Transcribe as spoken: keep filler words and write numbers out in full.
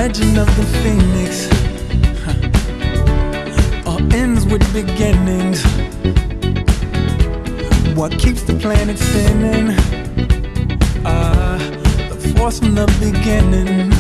legend of the phoenix, huh, all ends with beginnings. What keeps the planet spinning? Ah, uh, the force from the beginning.